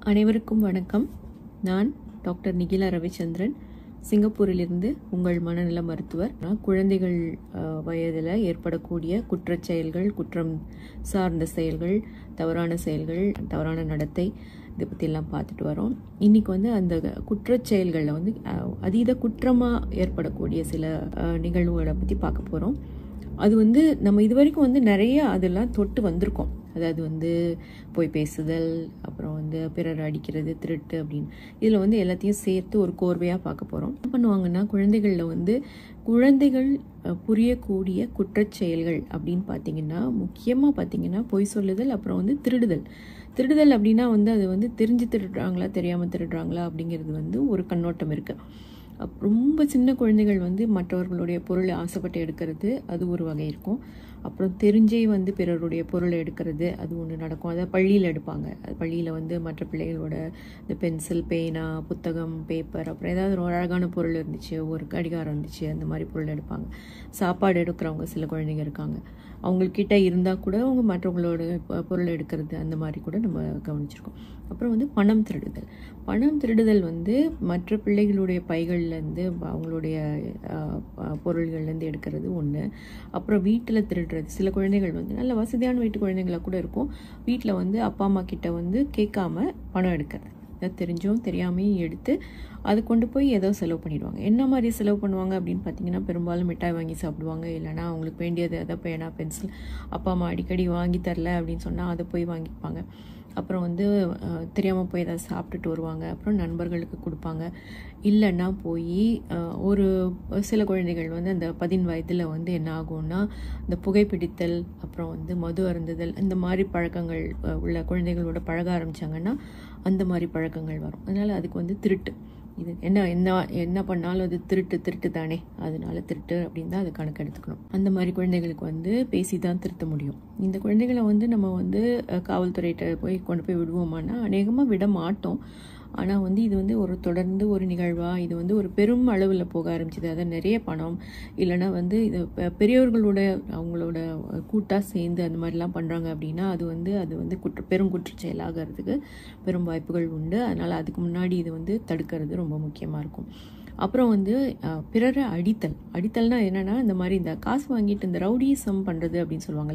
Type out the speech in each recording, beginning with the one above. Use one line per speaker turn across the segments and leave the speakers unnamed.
அனைவருக்கும் வணக்கம். நான் டாக்டர் நிகிலா ரவிச்சந்திரன், சிங்கப்பூரிலிருந்து உங்கள் மனநல மருத்துவர். குழந்தைகள் வயதில் ஏற்படக்கூடிய குற்றச் செயல்கள், குற்றம் சார்ந்த செயல்கள், தவறான செயல்கள், தவறான நடத்தை, இதை பற்றியெல்லாம் பார்த்துட்டு வரோம். இன்றைக்கி அந்த குற்றச் செயல்களில் அதீத குற்றமாக ஏற்படக்கூடிய சில நிகழ்வுகளை பற்றி பார்க்க போகிறோம். அது நம்ம இது வரைக்கும் நிறைய அதெல்லாம் தொட்டு வந்திருக்கோம். அதாவது போய் பேசுதல், அப்புறம் பிறர் அடிக்கிறது, திருட்டு அப்படின்னு. இதில் எல்லாத்தையும் சேர்த்து ஒரு கோர்வையாக பார்க்க போகிறோம். என்ன பண்ணுவாங்கன்னா, குழந்தைகள் புரியக்கூடிய குற்றச் செயல்கள் அப்படின்னு பார்த்தீங்கன்னா, முக்கியமாக பார்த்தீங்கன்னா பொய் சொல்லுதல், அப்புறம் திருடுதல். திருடுதல் அப்படின்னா அது தெரிஞ்சு திருடுறாங்களா தெரியாமல் திருடுறாங்களா அப்படிங்கிறது ஒரு கண்ணோட்டம் இருக்குது. ரொம்ப சின்ன குழந்தைகள் மற்றவர்களுடைய பொருளை ஆசைப்பட்டு எடுக்கிறது, அது ஒரு வகை இருக்கும். அப்புறம் தெரிஞ்சே பிறருடைய பொருளை எடுக்கிறது, அது ஒன்று நடக்கும். அதை பள்ளியில் எடுப்பாங்க. அது பள்ளியில் மற்ற பிள்ளைகளோட இந்த பென்சில், பேனா, புத்தகம், பேப்பர், அப்புறம் ஏதாவது ஒரு அழகான பொருள் இருந்துச்சு, ஒரு கடிகாரம் இருந்துச்சு, அந்த மாதிரி பொருள் எடுப்பாங்க. சாப்பாடு எடுக்கிறவங்க சில குழந்தைங்க இருக்காங்க. அவங்கக்கிட்ட இருந்தால் கூட அவங்க மற்றவங்களோட பொருளை எடுக்கிறது, அந்த மாதிரி கூட நம்ம கவனிச்சிருக்கோம். அப்புறம் பணம் திருடுதல். பணம் திருடுதல் மற்ற பிள்ளைகளுடைய பைகள்லேருந்து, அவங்களுடைய பொருள்கள்லேருந்து எடுக்கிறது ஒன்று. அப்புறம் வீட்டில் திருடுறது. சில குழந்தைகள் நல்ல வசதியான வீட்டு குழந்தைங்களாக கூட இருக்கும். வீட்டில் அப்பா அம்மா கிட்ட கேட்காம பணம் எடுக்கிறது, தெரிஞ்சும் தெரியாமையும் எடுத்து அதை கொண்டு போய் ஏதோ செலவு பண்ணிடுவாங்க. என்ன மாதிரி செலவு பண்ணுவாங்க அப்படின்னு பார்த்தீங்கன்னா, பெரும்பாலும் மிட்டாய் வாங்கி சாப்பிடுவாங்க. இல்லைனா அவங்களுக்கு வேண்டியது எதாவது பேனா, பென்சில் அப்பா அம்மா அடிக்கடி வாங்கி தரல அப்படின்னு சொன்னால் அதை போய் வாங்கிப்பாங்க. அப்புறம் தெரியாமல் போய் ஏதாவது சாப்பிட்டுட்டு வருவாங்க. அப்புறம் நண்பர்களுக்கு கொடுப்பாங்க. இல்லைன்னா போய் ஒரு சில குழந்தைகள் அந்த 10 வயதில் என்ன ஆகும்னா, இந்த புகைப்பிடித்தல், அப்புறம் மது அருந்துதல், இந்த மாதிரி பழக்கங்கள் உள்ள குழந்தைகளோட பழக ஆரம்பித்தாங்கன்னா அந்த மாதிரி பழக்கங்கள் வரும். அதனால் அதுக்கு திருட்டு, இது என்ன பண்ணாலும் அது திருட்டு தானே, அதனால திருட்டு அப்படின்னு தான் அதை கணக்கு எடுத்துக்கணும். அந்த மாதிரி குழந்தைகளுக்கு பேசி தான் திருத்த முடியும். இந்த குழந்தைகளை நம்ம காவல்துறையிட்ட போய் கொண்டு போய் விடுவோமானா அநேகமாக விட மாட்டோம். ஆனால் இது ஒரு தொடர்ந்து ஒரு நிகழ்வாக இது ஒரு பெரும் அளவில் போக ஆரம்பிச்சிது. அதாவது நிறைய பணம், இல்லைனா இது பெரியவர்களோட அவங்களோட கூட்டாக சேர்ந்து அந்த மாதிரிலாம் பண்ணுறாங்க அப்படின்னா அது பெரும் குற்றச் செயலாகிறதுக்கு பெரும் வாய்ப்புகள் உண்டு. அதனால் அதுக்கு முன்னாடி இது தடுக்கிறது ரொம்ப முக்கியமாக இருக்கும். அப்புறம் பிறரை அடித்தல்னா என்னென்னா, இந்த மாதிரி இந்த காசு வாங்கிட்டு இந்த ரவுடிசம் பண்ணுறது அப்படின்னு சொல்லுவாங்க.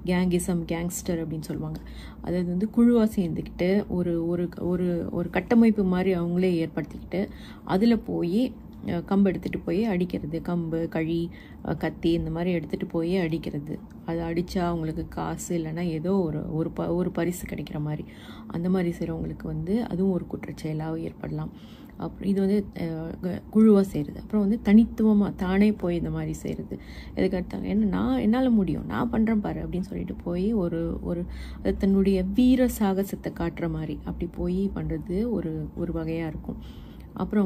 கேங்ஸ்டர் அப்படின்னு சொல்லுவாங்க. அதாவது குழுவாக சேர்ந்துக்கிட்டு ஒரு ஒரு ஒரு ஒரு கட்டமைப்பு மாதிரி அவங்களே ஏற்படுத்திக்கிட்டு அதில் போய் கம்பு எடுத்துகிட்டு போய் அடிக்கிறது. கம்பு, கழி, கத்தி இந்த மாதிரி எடுத்துகிட்டு போய் அடிக்கிறது. அதை அடித்தா அவங்களுக்கு காசு இல்லைன்னா ஏதோ ஒரு பரிசு கிடைக்கிற மாதிரி, அந்த மாதிரி செய்கிறவங்களுக்கு அதுவும் ஒரு குற்றச்செயலாக ஏற்படலாம். அப்புறம் இது குழுவாக செய்கிறது. அப்புறம் தனித்துவமாக தானே போய் இந்த மாதிரி செய்கிறது. எதுக்கு எடுத்தாங்க, என்னால் முடியும், நான் பண்ணுறேன் பாரு அப்படின்னு சொல்லிட்டு போய் ஒரு தன்னுடைய வீர சாகசத்தை காட்டுற மாதிரி அப்படி போய் பண்ணுறது ஒரு வகையாக இருக்கும். அப்புறம்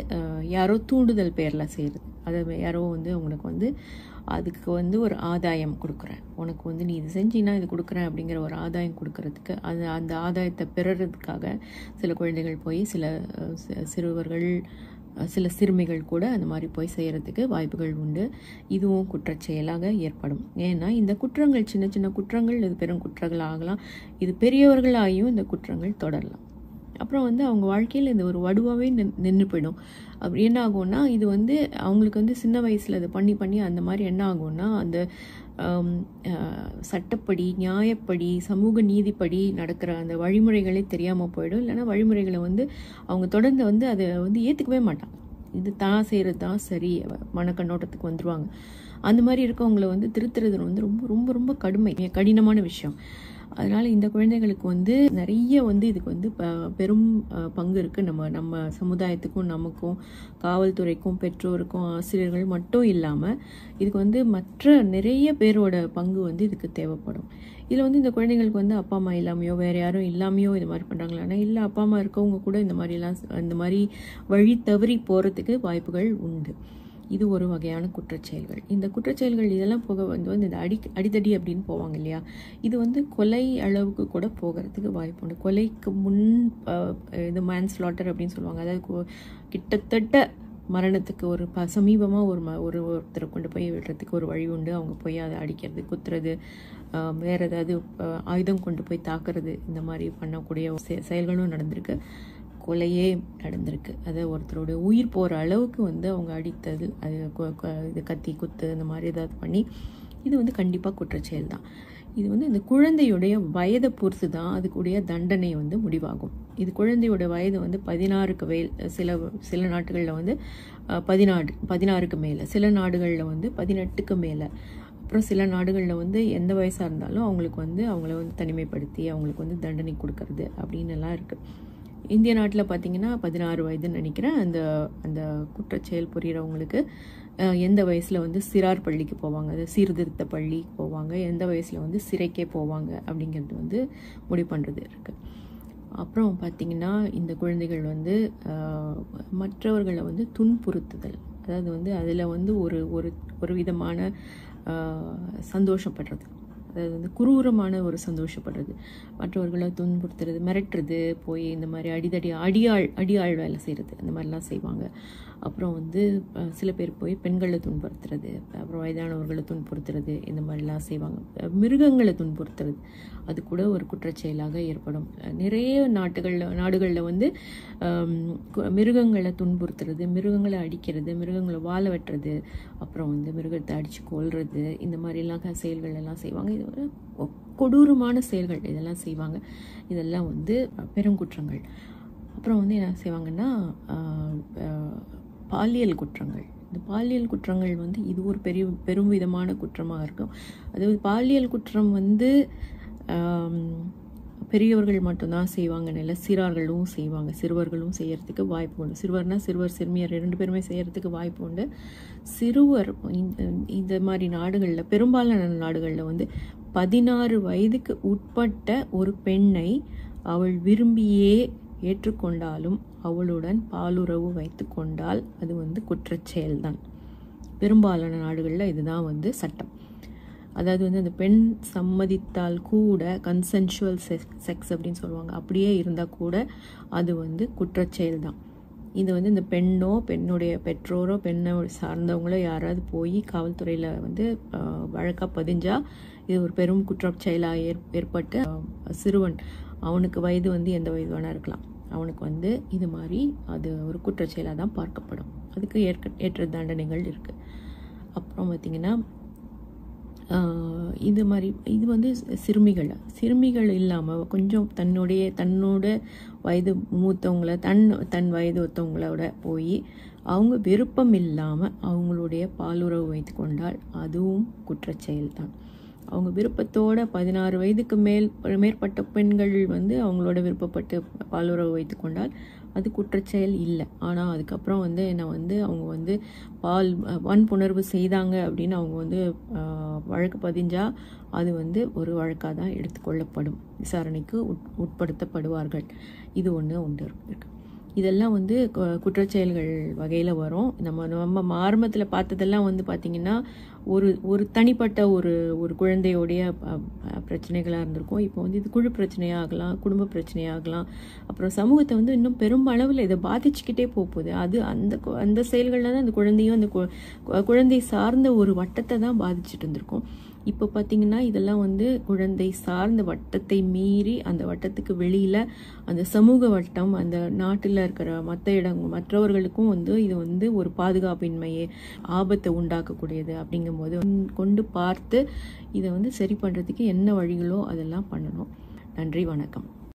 யாரோ தூண்டுதல் பேரில் செய்கிறது. அதை யாரோ உங்களுக்கு அதுக்கு ஒரு ஆதாயம் கொடுக்குறேன், உனக்கு நீ இது செஞ்சின்னா இது கொடுக்குறேன் அப்படிங்கிற ஒரு ஆதாயம் கொடுக்கறதுக்கு, அந்த ஆதாயத்தை பெறுறதுக்காக சில குழந்தைகள் போய் சில சிறுவர்கள், சில சிறுமிகள் கூட அந்த மாதிரி போய் செய்கிறதுக்கு வாய்ப்புகள் உண்டு. இதுவும் குற்றச்செயலாக ஏற்படும். ஏன்னா இந்த குற்றங்கள் சின்ன சின்ன குற்றங்கள் இது பெரும் குற்றங்கள் ஆகலாம். இது பெரியவர்களாகியும் இந்த குற்றங்கள் தொடரலாம். அப்புறம் அவங்க வாழ்க்கையில் இந்த ஒரு வடுவாகவே நின்று போயிடும். அப்படி என்ன ஆகும்னா, இது அவங்களுக்கு சின்ன வயசில் அதை பண்ணி அந்த மாதிரி என்ன ஆகும்னா, அந்த சட்டப்படி, நியாயப்படி, சமூக நீதிப்படி நடக்கிற அந்த வழிமுறைகளே தெரியாமல் போயிடும். இல்லைன்னா வழிமுறைகளை அவங்க தொடர்ந்து அதை ஏற்றுக்கவே மாட்டாங்க. இது தான் செய்கிறது தான் சரி மனக்கண்ணோட்டத்துக்கு வந்துடுவாங்க. அந்த மாதிரி இருக்கவங்களை திருத்துறது ரொம்ப ரொம்ப ரொம்ப கடினமான விஷயம். அதனால் இந்த குழந்தைகளுக்கு நிறைய இதுக்கு பெரும் பங்கு இருக்குது. நம்ம சமுதாயத்துக்கும், நமக்கும், காவல்துறைக்கும், பெற்றோருக்கும், ஆசிரியர்கள் மட்டும் இல்லாமல் இதுக்கு மற்ற நிறைய பேரோட பங்கு இதுக்கு தேவைப்படும். இதில் இந்த குழந்தைங்களுக்கு அப்பா அம்மா இல்லாமையோ வேறு யாரும் இல்லாமையோ இது மாதிரி பண்ணுறாங்களான்னா, இல்லை அப்பா அம்மா இருக்கவங்க கூட இந்த மாதிரி வழி தவறி போகிறதுக்கு வாய்ப்புகள் உண்டு. இது ஒரு வகையான குற்றச்செயல்கள். இந்த குற்றச்செயல்கள் இதெல்லாம் போக இந்த அடிதடி அப்படின்னு போவாங்க இல்லையா, இது கொலை அளவுக்கு கூட போகிறதுக்கு வாய்ப்பு உண்டு. கொலைக்கு முன் இது மேன்ஸ்லாட்டர் அப்படின்னு சொல்லுவாங்க. அதாவது கிட்டத்தட்ட மரணத்துக்கு ஒரு சமீபமாக ஒருத்தரை கொண்டு போய் விடுறதுக்கு ஒரு வழி உண்டு. அவங்க போய் அதை அடிக்கிறது, குத்துறது, வேறு ஏதாவது ஆயுதம் கொண்டு போய் தாக்குறது, இந்த மாதிரி பண்ணக்கூடிய செயல்களும் நடந்திருக்கு. கொலையே நடந்திருக்கு. அதை ஒருத்தரோட உயிர் போகிற அளவுக்கு அவங்க அடித்தது, அது இது கத்தி குத்து இந்த மாதிரி ஏதாவது பண்ணி, இது கண்டிப்பாக குற்றச்செயல் தான். இது இந்த குழந்தையுடைய வயதை பொறுத்து தான் அதுக்குடைய தண்டனை முடிவாகும். இது குழந்தையோட வயது 16க்கு மேல், சில நாட்டுகளில் 16க்கு மேலே, சில நாடுகளில் 18க்கு மேலே, அப்புறம் சில நாடுகளில் எந்த வயசாக இருந்தாலும் அவங்களுக்கு அவங்கள தனிமைப்படுத்தி அவங்களுக்கு தண்டனை கொடுக்கறது அப்படின்னு எல்லாம் இருக்குது. இந்திய நாட்டில் பார்த்தீங்கன்னா 16 வயதுன்னு நினைக்கிறேன். அந்த குற்றச்செயல் புரிகிறவங்களுக்கு எந்த வயசில் சிறார் பள்ளிக்கு போவாங்க, அது சீர்திருத்த பள்ளிக்கு போவாங்க, எந்த வயசில் சிறைக்கே போவாங்க அப்படிங்கிறது முடிவு பண்ணுறது இருக்குது. அப்புறம் பார்த்திங்கன்னா இந்த குழந்தைகள் மற்றவர்களை துன்புறுத்துதல், அதாவது அதில் ஒரு விதமான சந்தோஷப்படுறது, அதாவது குரூரமான ஒரு சந்தோஷப்படுறது, மற்றவர்களை துன்புறுத்துறது, மிரட்டுறது, போய் இந்த மாதிரி அடியாள் வேலை செய்கிறது, அந்த மாதிரிலாம் செய்வாங்க. அப்புறம் சில பேர் போய் பெண்களை துன்புறுத்துறது, அப்புறம் வயதானவர்களை துன்புறுத்துறது, இந்த மாதிரிலாம் செய்வாங்க. மிருகங்களை துன்புறுத்துறது அது கூட ஒரு குற்றச்செயலாக ஏற்படும். நிறைய நாடுகளில் மிருகங்களை துன்புறுத்துறது, மிருகங்களை அடிக்கிறது, மிருகங்களை வாழ வெட்டுறது, அப்புறம் மிருகத்தை அடித்து கொல்றது, இந்த மாதிரிலாம் செயல்கள் எல்லாம் செய்வாங்க. இது ஒரு கொடூரமான செயல்கள் இதெல்லாம் செய்வாங்க. இதெல்லாம் பெருங்குற்றங்கள். அப்புறம் என்ன செய்வாங்கன்னா பாலியல் குற்றங்கள். இந்த பாலியல் குற்றங்கள் இது ஒரு பெரும் விதமான குற்றமாக இருக்கும். அதாவது பாலியல் குற்றம் பெரியவர்கள் மட்டும்தான் செய்வாங்கன்னு இல்லை, சிறார்களும் செய்வாங்க, சிறுவர்களும் செய்யறதுக்கு வாய்ப்பு உண்டு. சிறுவர் சிறுமியர் 2 பேருமே செய்யறதுக்கு வாய்ப்பு உண்டு. சிறுவர் இந்த மாதிரி நாடுகளில், பெரும்பாலான நாடுகளில் 16 வயதுக்கு உட்பட்ட ஒரு பெண்ணை அவள் விரும்பியே ஏற்றுக்கொண்டாலும் அவளுடன் பாலுறவு வைத்து கொண்டால் அது குற்றச்செயல்தான். பெரும்பாலான நாடுகளில் இதுதான் சட்டம். அதாவது அந்த பெண் சம்மதித்தால் கூட, கன்சென்சுவல் செக்ஸ் அப்படின்னு சொல்லுவாங்க, அப்படியே இருந்தால் கூட அது குற்றச்செயல் தான். இது இந்த பெண்ணோ, பெண்ணுடைய பெற்றோரோ, பெண்ணை சார்ந்தவங்களோ யாராவது போய் காவல்துறையில் வழக்காக பதிஞ்சால் இது ஒரு பெரும் குற்றச்செயலாக ஏற்பட்டு சிறுவன், அவனுக்கு வயது எந்த வயது வேணா இருக்கலாம், அவனுக்கு இது மாதிரி அது ஒரு குற்றச்செயலாக தான் பார்க்கப்படும். அதுக்கு ஏற்ற தண்டனைகள் இருக்குது. அப்புறம் பார்த்திங்கன்னா இது மாதிரி இது சிறுமிகள் இல்லாமல் கொஞ்சம் தன்னோட வயது மூத்தவங்கள, தன் வயது ஒத்தவங்களோட போய் அவங்க விருப்பம் இல்லாமல் அவங்களுடைய பாலுறவு வைத்து கொண்டால் அதுவும் குற்றச்செயல் தான். அவங்க விருப்பத்தோட 16 வயதுக்கு மேற்பட்ட பெண்கள் அவங்களோட விருப்பப்பட்டு பாலுறவு வைத்து கொண்டால் அது குற்றச்செயல் இல்லை. ஆனால் அதுக்கப்புறம் என்ன அவங்க வன்புணர்வு செய்தாங்க அப்படின்னு அவங்க வழக்கு பதிஞ்சால் அது ஒரு வழக்காக தான் எடுத்துக்கொள்ளப்படும், விசாரணைக்கு உட்படுத்தப்படுவார்கள். இது ஒன்று இருக்கு. இதெல்லாம் குற்றச்செயல்கள் வகையில் வரும். நம்ம ஆரம்பத்தில் பார்த்ததெல்லாம் பார்த்திங்கன்னா ஒரு தனிப்பட்ட ஒரு குழந்தையோடைய பிரச்சனைகளாக இருந்திருக்கும். இப்போ இது குழு பிரச்சனையாகலாம், குடும்ப பிரச்சனையாகலாம், அப்புறம் சமூகத்தை இன்னும் பெரும்பளவில் இதை பாதிச்சுக்கிட்டே போகுது. அது அந்த செயல்களில் தான் அந்த குழந்தையும் அந்த குழந்தை சார்ந்த ஒரு வட்டத்தை தான் பாதிச்சுட்டு இருந்திருக்கும். இப்போ பார்த்திங்கன்னா இதெல்லாம் குழந்தை சார்ந்த வட்டத்தை மீறி அந்த வட்டத்துக்கு வெளியில் அந்த சமூக வட்டம், அந்த நாட்டில் இருக்கிற மற்றவர்களுக்கும் இது ஒரு பாதுகாப்பின்மையே ஆபத்தை உண்டாக்கக்கூடியது. அப்படிங்கும்போது கொண்டு பார்த்து இதை சரி பண்ணுறதுக்கு என்ன வழிகளோ அதெல்லாம் பண்ணணும். நன்றி, வணக்கம்.